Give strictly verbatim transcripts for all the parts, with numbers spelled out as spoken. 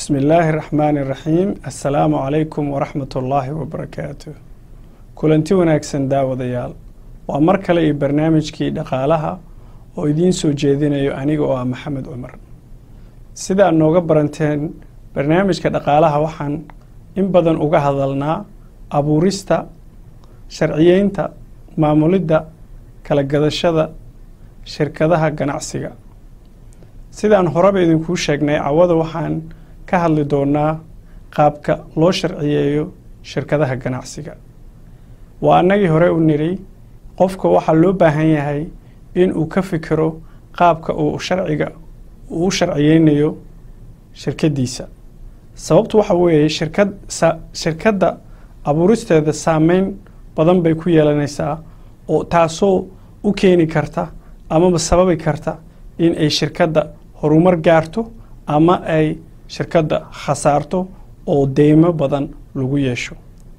بسم الله الرحمن الرحيم السلام عليكم ورحمة الله وبركاته كلنتي وناكسن داوديال ومركل اي برنامج كي دقالها ويدين سو جيدينيو انيغو اه محمد عمر سيدا انوغا برانتين برنامج كدقالها وحان ان بدن اوغا هدلنا ابوريستا شرعيينتا ماموليدا kala gadashada shirkadaha ganacsiga sidaan horeba idinku sheegnay cawada waxaan ka hadli doonaa qaabka loo sharciyeeyo shirkadaha ganacsiga waa anagii hore u niri qofka waxa loo baahan yahay in uu ka fikiro qaabka uu sharciga uu sharciyeynayo shirkadiisa sababtu waxa weeye shirkad shirkada abuuristeeda saameyn badan bay ku yeelanaysaa oo taasoo u keeni karta ama sababi karta in ay shirkadda horumar gaarto ama ay shirkadda khasaarto oo deymo badan lagu yeesho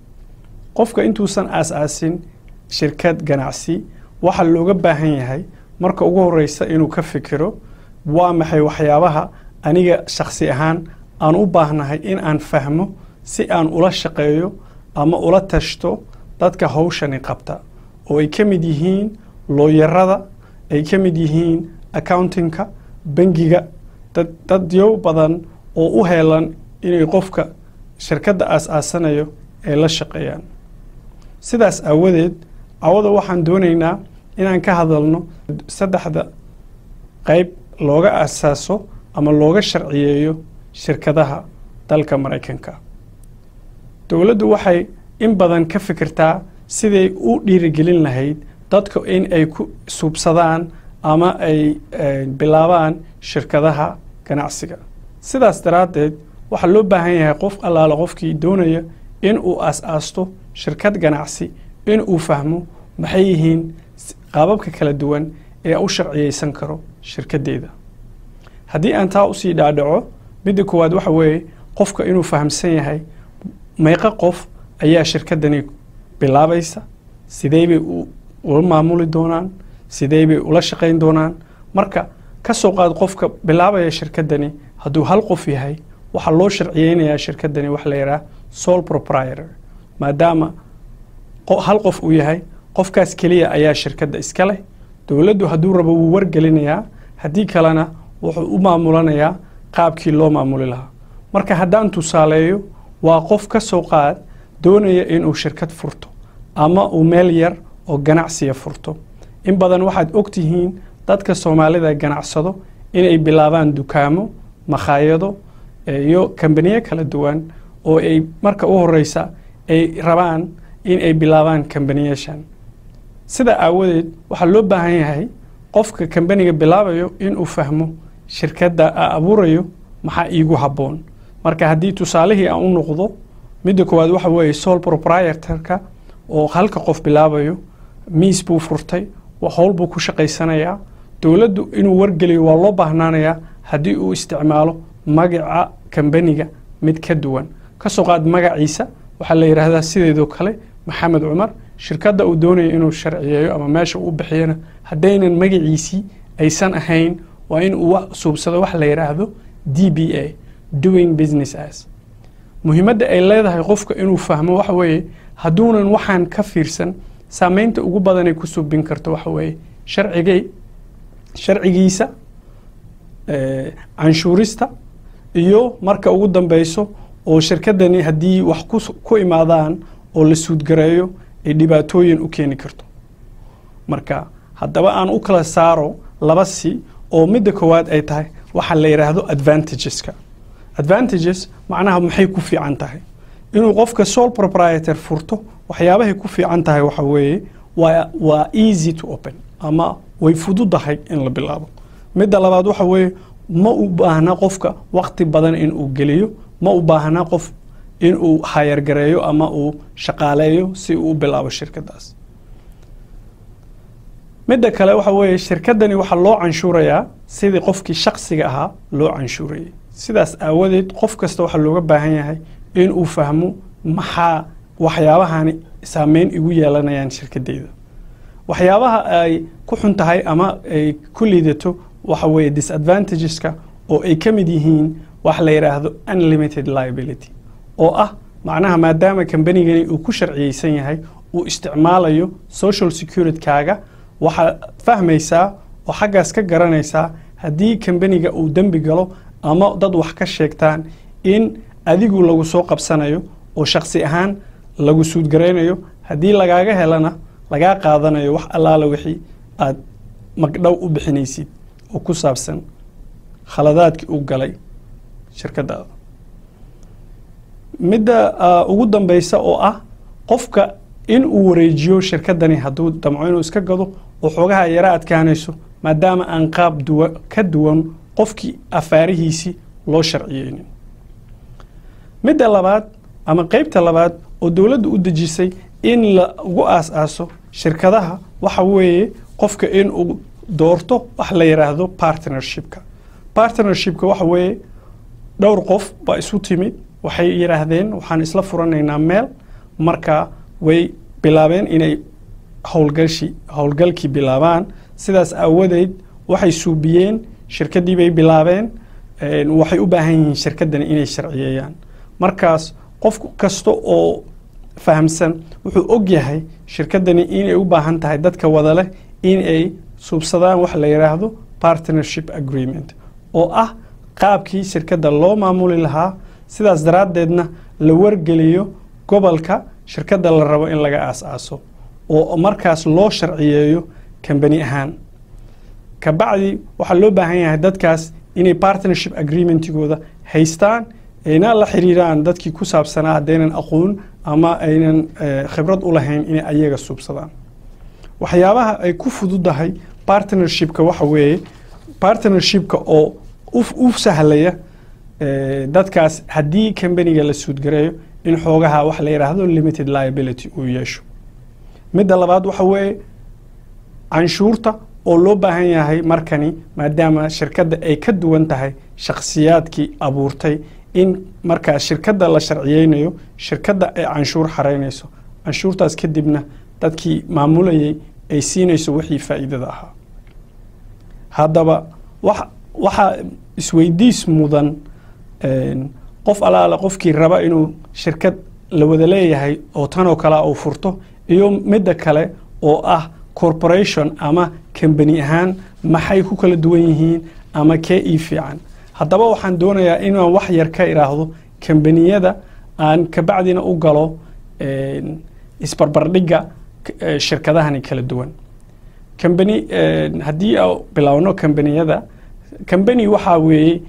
qofka intuusan aas-aasin shirkad ganacsi waxa looga baahan yahay marka ugu horeysa inuu ka fikiro waa maxay waxyaabaha aniga shakhsi ahaan aan u baahnahay in aan fahmo si aan ula shaqeeyo ama ula tashto dadka hawshani qabta oo ay ka mid yihiin looyarada ay ka mid yihiin accountingka bangiga dad dad yow badan oo u heelan inay qofka shirkadda aas-aasanayo ay la shaqeeyaan sidaas aawadeed awada waxaan doonaynaa inaan ka hadalno saddexda qayb looga aasaaso ama looga sharciyeeyo shirkadaha dalka Mareykanka dawladdu waxay in badan ka fikirtaa siday u dhiirigelin lahayd dadka in ay ku subsadaan ama ay bilaabaan shirkadaha ganacsiga sidaas daraadeed waxa loo baahan yahay qof allaala qofkii doonaya in uu aas-aasto shirkad ganacsi in uu fahmo maxay yihiin qaababka kala duwan ee u sharciyeysan karo shirkadeeda haddii aan taa usii dhaadhaco midda koowaad waxa weeye qofka inuu fahamsan yahay meeqa qof ayaa shirkadani bilaabaysa sidee bay ula maamuli doonaan sidee bay ula shaqayn doonaan marka ka soo qaad qofka bilaabaya shirkadani hadduu hal qof yahay waxa loo sharciyeynayaa shirkadani wax la yiraahdo sole proprietor maadaama hal qof uu yahay qofkaas kaliya ayaa shirkadda iska leh dawladdu hadduu rabo wuu wargelinayaa haddii kalena wuxuu u maamulanayaa qaabkii loo maamuli lahaa marka haddaan tusaaleeyo waa qof ka soo qaad doonaya inuu shirkad furto ama uu meel yar oo ganacsiga furto in badan waxaad ogtihiin dadka Soomaalida ganacsado inay bilaabaan dukaamo makhaayado iyo kambaniyo kala duwan oo ay marka u horeysa ay rabaan in ay bilaabaan kambaniyashan sida aawadeed waxa loo baahan yahay qofka kambaniga bilaabayo in uu fahmo shirkadda abuurayo maxaa iigu habboon marka haddii tusaalihii aan u noqdo midda koowaad waxa weeye sole proprietorka oo halka qof bilaabayo miis buu furtay waa hawl buu ku shaqaysanayaa dawladdu inuu wargeliyo waa loo baahnaanayaa haddii uu isticmaalo magaca kambaniga mid ka duwan ka soo qaad magaciisa waxaa la yiraahdaa sideedoo kale maxamed cumar shirkadda uu doonayo inuu sharciyeeyo ama meesha uu bixiyana haddaynan magaciisii aysan ahayn waa in uu suubsado wax la yiraahdo D B A doing business as muhiimadda ay leedahay qofka inuu fahmo waxa weeye hadduunan waxaan ka fiirsan saameynta ugu badan ay ku subin karto waxa weeye sharcigay sharcigiisa ee canshuurista iyo marka ugu dambayso oo shirkadani haddii wax ku ku imaadaan oo la suudgareeyo ay dhibaatooyin u keeni karto marka haddaba aan u kala saaro laba si oo midda koowaad ay tahay waxa la yiraahdo advantageska advantages macnaha maxay ku fiican tahay inuu qofka sole proprietor furto waxyaabahay ku fiican tahay waxa weeye waa waa easy to open ama way fududahay in la bilaabo midda labaad waxa weeye ma u baahna qofka waqti badan in uu geliyo ma u baahna qof in uu hire gareeyo ama uu shaqaaleeyo si uu bilaabo shirkadaas midda kale waxa weeye shirkadani waxa loo canshuurayaa sidii qofkii shakhsiga ahaa loo canshuurayay sidaas aawadeed qof kasta waxa looga baahan yahay in uu fahmo maxaa waxyaabahani saameyn igu yeelanayaan shirkadeyda waxyaabaha ay ku xun tahay ama ay ku liidato waxa weeye disadvantageska oo ay ka mid yihiin wax la yiraahdo unlimited liability oo ah macnaha maadaama kambanigani uu ku sharciyeysan yahay uu isticmaalayo social security kaaga waxa fahmaysaa oo xaggaas ka garanaysaa haddii kambaniga uu dembi galo ama dad wax ka sheegtaan in adigu lagu soo qabsanayo oo shakhsi ahaan lagu suudgareynayo haddii lagaaga helana lagaa qaadanayo wax allaala wixii aad magdhow u bixinaysid oo ku saabsan khaladaadkii uu galay shirkadaada. midda ugu dambaysa oo ah qofka in uu wareejiyo shirkadani hadduu damco inuu iska gado oo xoogaha yara adkaanayso maadaama aan qaab duwan ka duwan qofkii afaarihiisii loo sharciyeynin. midda labaad ama qaybta labaad oo dowladdu u dejisay in lagu aas-aaso shirkadaha waxa weeye qofka in uu doorto wax la yiraahdo partnershipka. partnershipka waxa weeye dhowr qof baa isu timid waxay yiraahdeen waxaan isla furanaynaa meel marka way bilaabeen inay howlgalshi howlgalkii bilaabaan sidaas aawadeed waxay suubiyeen shirkadii bay bilaabeen waxay u baahan yihiin shirkadani inay sharciyeeyaan. markaas qof kasta oo fahamsan wuxuu og yahay shirkadani inay u baahan tahay dadka wada leh inay suubsadaan wax la yiraahdo partnership agreement oo ah qaabkii shirkadda loo maamuli lahaa sidaas daraaddeedna la wargeliyo gobolka shirkadda la rabo in laga aas-aaso oo markaas loo sharciyeeyo kambani ahaan. kabacdi waxaa loo baahan yahay dadkaas inay partnership agreementigooda haystaan ayna la xiriiraan dadkii ku saabsanaa haddaynan aqoon ama aynan khibrad u lahayn inay ayaga suubsadaan. waxyaabaha ay ku fududahay partnershipka waxa weeye partnershipka oo u sahlaya dadkaas haddii kambaniga la suudgareeyo in xoogaha wax la yiraahdo limited liability uu yeesho. midda labaad waxa weeye canshuurta oo loo baahan yahay markani maadaama shirkadda ay ka duwan tahay shakhsiyaadkii abuurtay in markaa shirkadda la sharciyeynayo shirkadda ay canshuur xareynayso canshuurtaas kadibna dadkii maamulayay ay siinayso wixii faa'iidada ahaa. haddaba waxaa isweydiis mudan qof alaala qofkii raba inuu shirkad la wada leeyahay oo tanoo kale uu furto iyo midda kale oo ah corporation ama kambani ahaan maxay ku kala duwan yihiin ama kee ii fiican. haddaba waxaan doonayaa inaan wax yar ka iraahdo kambaniyada aan kabacdina u galo isbarbardhigga shirkadahani kala duwan. kambani haddii aan bilaawno kambaniyada kambani waxaa weeye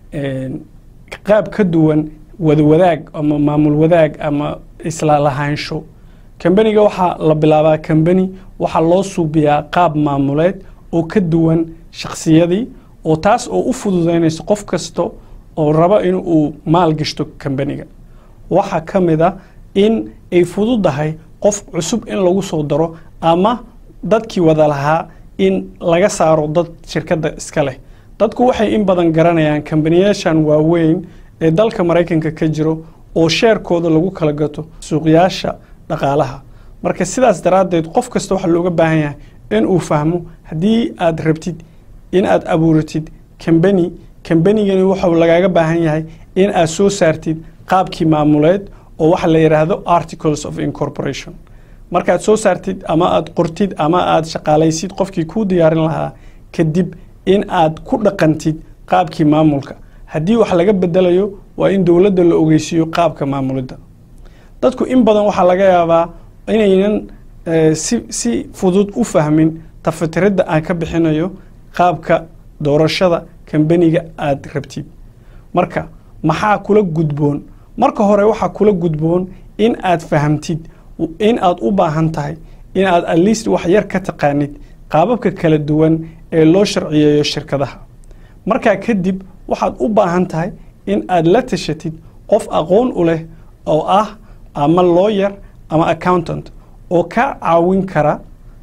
qaab ka duwan wada wadaag ama maamul wadaag ama isla lahaansho. kambaniga waxaa la bilaabaa kambani waxaa loo suubiyaa qaab maamuleed oo ka duwan shakhsiyadii oo taas oo u fududeynayso qof kasta oo raba in uu maal gashto kambaniga. waxaa ka mid a in ay fududahay qof cusub in lagu soo daro ama dadkii wada lahaa in laga saaro dad shirkadda iska leh. dadku waxay in badan garanayaan kambaniyaashan waaweyn ee dalka Mareykanka ka jiro oo sheerkooda lagu kala gato suuqyaasha dhaqaalaha. marka sidaas daraaddeed qof kasta waxa looga baahan yahay in uu fahmo haddii aad rabtid in aad abuuratid kambani kambanigani waxa lagaaga baahan yahay in aad soo saartid qaabkii maamuleed oo waxa la yiraahdo articles of incorporation. markaad soo saartid ama aad qortid ama aad shaqaalaysid qofkii ku diyaarin lahaa kadib in aad ku dhaqantid qaabkii maamulka. haddii wax laga bedelayo waa in dowladda la ogeysiiyo qaabka maamulidda. dadku in badan waxaa laga yaabaa inaynan si si fudud u fahmin tafatiridda aan ka bixinayo qaabka doorashada kambaniga aad rabtid. marka maxaa kula gudboon? marka hore waxaa kula gudboon in aad fahamtid in aad u baahan tahay in aad at least wax yar ka taqaanid qaababka kala duwan ee loo sharciyeeyo shirkadaha. markaa kadib waxaad u baahan tahay in aad la tashatid qof aqoon u leh oo ah ama lawyer ama accountant oo ka caawin kara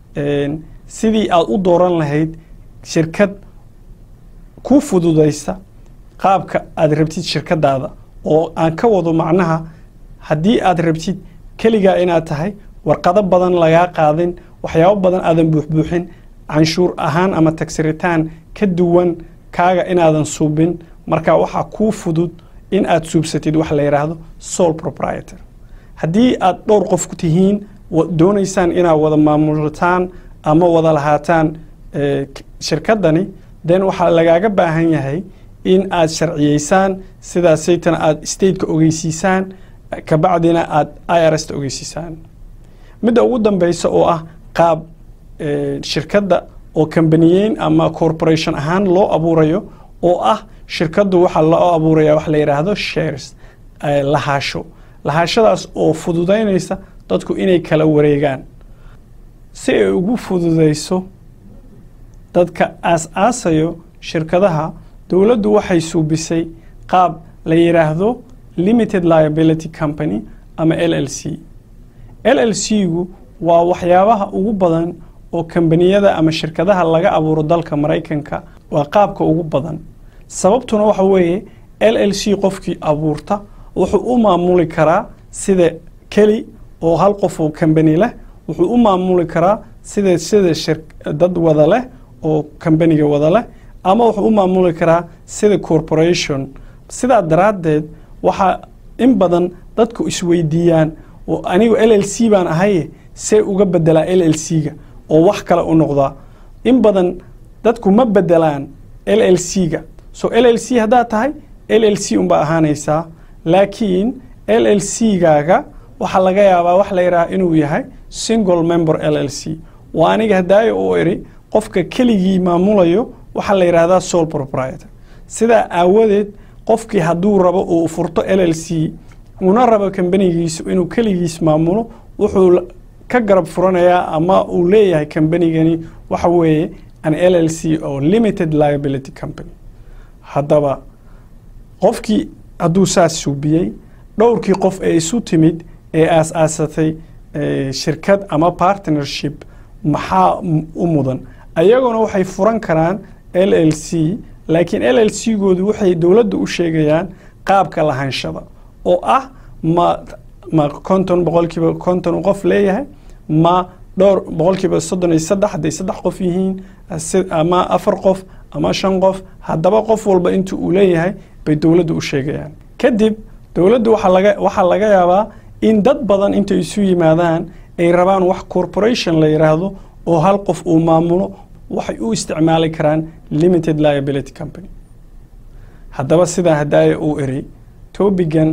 sidii aad u dooran lahayd shirkad ku fududaysa qaabka aad rabtid shirkadaada oo aan ka wado macnaha haddii aad rabtid kaligaa inaad tahay warqado badan lagaa qaadin waxyaabo badan aadan buuxbuuxin canshuur ahaan ama tagsiritaan ka duwan kaaga inaadan suubin marka waxaa kuu fudud in aad suubsatid wax la yidhaahdo sole proprietor. haddii aad dhowr qof ku tihiin doonaysaan inaad wada maamulataan ama wada lahaataan shirkaddani, then waxaa lagaaga baahan yahay in aad sharciyeysaan, sidaasaytana aad stateka ogeysiisaan, kabacdina aad I R S ta ogeysiisaan. midda ugu dambeysa oo ah qaab shirkadda oo kambaniyeyn ama corporation ahaan loo abuurayo, oo ah shirkaddu waxaa loo abuuraya wax la yidhaahdo shares, lahaasho. lahaashadaas oo fududaynaysa dadku inay kala wareegaan. si ay ugu fududayso dadka aas-aasayo shirkadaha, dowladdu waxay suubisay qaab la yidhaahdo limited liability company ama L L C. L L C-gu waa waxyaabaha ugu badan oo kambaniyada ama shirkadaha laga abuuro dalka Maraykanka, waa qaabka ugu badan. sababtuna waxa weeye L L C qofkii abuurta wuxuu u maamuli karaa sida keli oo hal qof oo kambani leh, wuxuu u maamuli karaa sida sida dad wada leh oo kambaniga wada leh, ama wuxuu u maamuli karaa sida corporation. sidaa daraaddeed waxaa in badan dadku isweydiiyaan, oo anigu L L C baan ahay see uga bedelaa L L C-ga oo wax kale u noqdaa. in badan dadku ma bedelaan L L C-ga. so L L C haddaad tahay L L C unbaa ahaanaysaa, laakiin L L C-gaaga waxaa laga yaabaa wax la yidhaha inuu yahay single member L L C. waa aniga hadaayo oo eri qofka keligii maamulayo waxaa la yidhaahdaa sole proprietor. sidaa aawadeed qofkii hadduu rabo uu furto L L C una rabo kambanigiisu inuu keligiis maamulo, wuxuu ka garab furanayaa ama uu leeyahay kambanigani waxa weeye an L L C oo limited liability company. haddaba qofkii hadduu saas suubiyey, dhowrkii qof ee isu timid ee aas-aasatay shirkad ama partnership maxaa u mudan? ayaguna waxay furan karaan L L C, laakiin L L C-goodu waxay dowladda u sheegayaan qaabka lahaanshada oo ah ma ma konton boqolkiiba konton uu qof leeyahay, ma dhowr boqolkiiba soddon iyo saddex hadday saddex qof yihiin, ama afar qof ama shan qof. haddaba qof walba intuu uu leeyahay bay dowladdu u sheegayaan. kadib dowladdu waxaa laga waxaa laga yaabaa in dad badan intay isu yimaadaan ay rabaan wax corporation la yidhaahdo oo hal qof uu maamulo, waxay u isticmaali karaan limited liability company. haddaba sidaa haddaaya uu eri topigan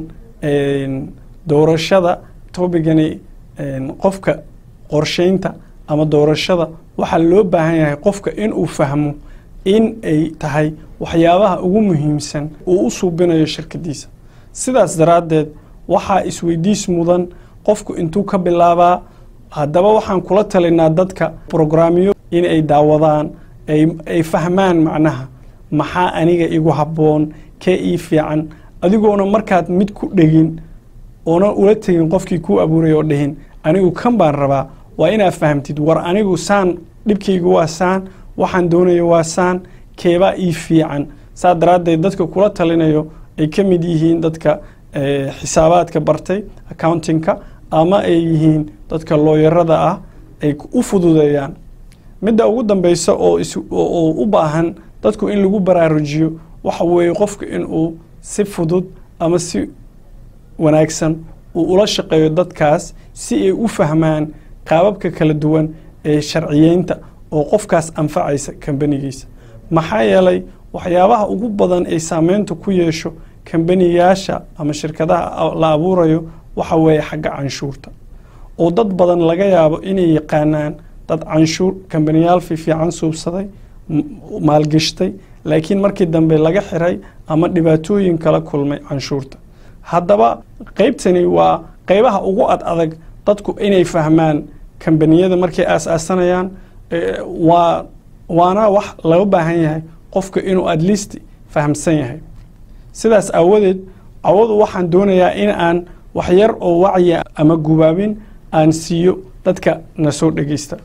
doorashada, topigani qofka qorsheynta ama doorashada, waxaa loo baahan yahay qofka inuu fahmo in ay tahay waxyaabaha ugu muhiimsan uu u suubinayo shirkadiisa. sidaas daraaddeed waxaa isweydiis mudan qofku intuu ka bilaabaa. haddaba waxaan kula talinaa dadka programyo in ay daawadaan, ay fahmaan macnaha maxaa aniga igu habboon, kee ii fiican, adigoona markaad mid ku dhegin oona ula tegin qofkii kuu abuuray oo dhihin anigu kan baan rabaa. waa inaad fahamtid, war anigu saan dhibkaygu waa saan, waxaan doonayo waa saan, keebaa ii fiican. saa daraaddeed dadka kula talinayo ay ka mid yihiin dadka xisaabaadka bartay accountingka, ama ay yihiin dadka looyarada ah, ay u fududeeyaan. midda ugu dambeysa oo oo u baahan dadku in lagu baraarujiyo waxa weeye qofka inuu si fudud ama si wanaagsan uu ula shaqeeyo dadkaas si ay u fahmaan qaababka kala duwan ee sharciyeynta oo qofkaas anfacaysa kambanigiisa. maxaa yeelay waxyaabaha ugu badan ay saameynta ku yeesho kambaniyaasha ama shirkadaha la abuurayo waxa weeye xagga canshuurta, oo dad badan laga yaabo inay yaqaanaan dad canshuur kambaniyaal fiican suubsaday, maalgashtay, laakiin markii dambe laga xiray ama dhibaatooyin kala kulmay canshuurta. haddaba qaybtani waa qaybaha ugu ad adag dadku inay fahmaan kambaniyada markay aas-aasanayaan. waa waana wax laga baahan yahay qofka inuu at least fahamsan yahay. sidaas aawadeed awadu waxaan doonayaa in aan wax yar oo wacyi ama gubaabin aan siiyo dadka na soo dhageysta.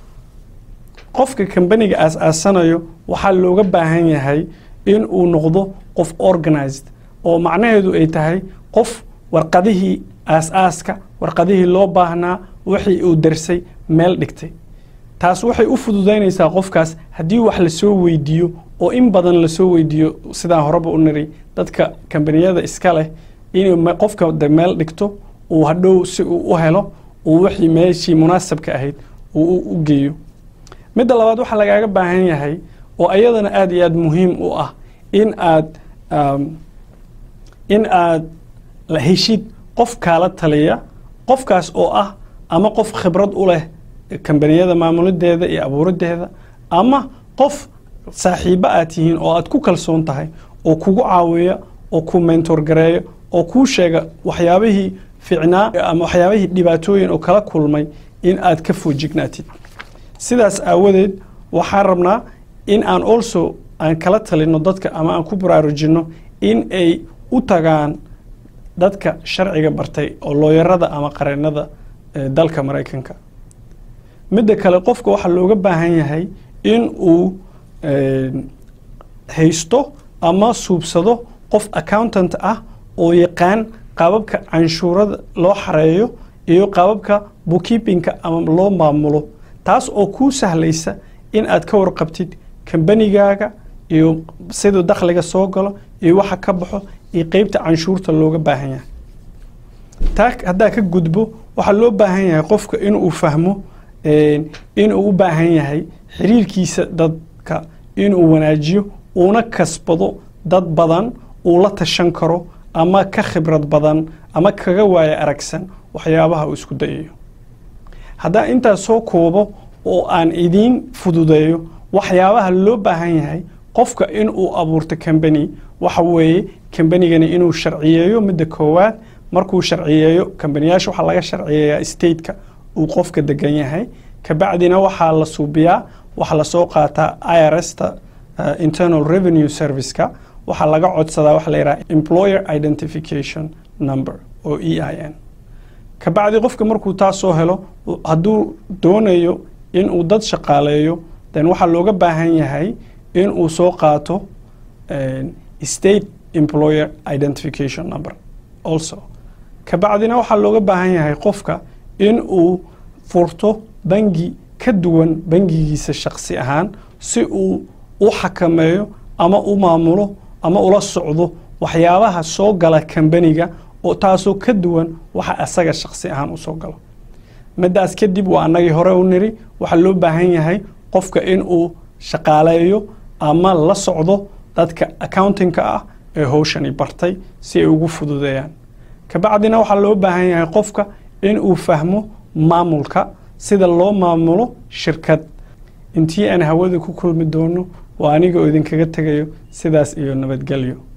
qofka kambaniga aas-aasanayo waxaa looga baahan yahay in uu noqdo qof organized, oo macnaheedu ay tahay qof warqadihii aas-aaska, warqadihii loo baahnaa, wixii uu darsay meel dhigtay. taas waxay u fududaynaysaa qofkaas haddii wax la soo weydiiyo oo in badan la soo weydiiyo sidaan horeba u niri dadka kambaniyada iska leh inuu qofka meel dhigto uu hadhow si uu u helo uu wixii meeshii munaasabka ahayd uu u geeyo. midda labaad waxaa lagaaga baahan yahay oo ayadana aad iyo aad muhiim u ah in aad in aad la heshid qof kaala taliya, qofkaas oo ah ama qof khibrad u leh kambaniyada maamulideeda iyo abuurideeda, ama qof saaxiibo aad tihiin oo aad ku kalsoon tahay oo kugu caawiya oo ku mentor gareeyo oo kuu sheega waxyaabihii fiicnaa ama waxyaabihii dhibaatooyin oo kala kulmay in aad ka foojignaatid. sidaas aawadeed waxaan rabnaa in aan also aan kala talino dadka ama aan ku baraarujino in ay u tagaan dadka sharciga bartay oo looyarada ama qareenada dalka Mareykanka. midda kale qofka waxa looga baahan yahay in uu haysto ama suubsado qof accountant ah oo yaqaan qaababka canshuurada loo xareeyo iyo qaababka bookkeepingka ama loo maamulo, taas oo kuu sahlaysa in aad ka warqabtid kambanigaaga iyo sidoo dakhliga soo galo iyo waxa ka baxo iyo qaybta canshuurta looga baahan yahay. taa haddaa ka gudbo waxaa loo baahan yahay qofka inuu fahmo inuu u baahan yahay xiriirkiisa dadka inuu wanaajiyo uuna kasbado dad badan uu la tashan karo ama ka khibrad badan ama kaga waaya aragsan waxyaabaha uu isku dayayo. haddaa intaas soo koobo oo aan idiin fududeeyo waxyaabaha loo baahan yahay qofka inuu abuurto company, waxa weeye companygani inuu sharciyeeyo. midda koowaad markuu sharciyeeyo kambaniyyaasha waxaa laga sharciyeeyaa stateka uu qofka degan yahay, kabacdina waxaa la suubiyaa waxa la soo qaataa I R S-ta uh, Internal Revenue Service-ka, waxaa laga codsadaa waxa la yidhaha Employer Identification Number oo E I N. kabacdi qofka markuu taas soo helo hadduu doonayo in uu dad shaqaaleeyo then waxaa looga baahan yahay in uu soo qaato uh, State Employer Identification Number also. kabacdina waxaa looga baahan yahay qofka in uu furto bangi ka duwan bangigiisa shakhsi ahaan si uu u xakameeyo ama u maamulo ama ula socdo waxyaabaha soo gala kambaniga oo taasoo ka duwan waxa asaga shakhsi ahaan u soo galo. midaas kadib waa annagii hore u niri waxaa loo baahan yahay qofka in uu shaqaaleeyo ama la socdo dadka accountingka ah ee hawshani bartay si ay ugu fududeeyaan. kabacdina waxaa loo baahan yahay qofka in uu fahmo maamulka sida loo maamulo shirkad. intii aan hawada ku kulmi doono waa aniga oo idinkaga tagayo sidaas iyo nabadgelyo.